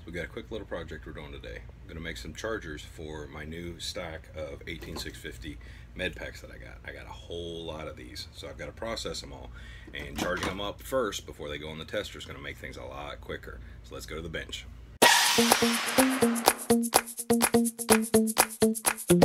We've got a quick little project we're doing today. I'm going to make some chargers for my new stack of 18650 med packs that I got. I got a whole lot of these, so I've got to process them all. And charging them up first before they go in the tester is going to make things a lot quicker. So let's go to the bench.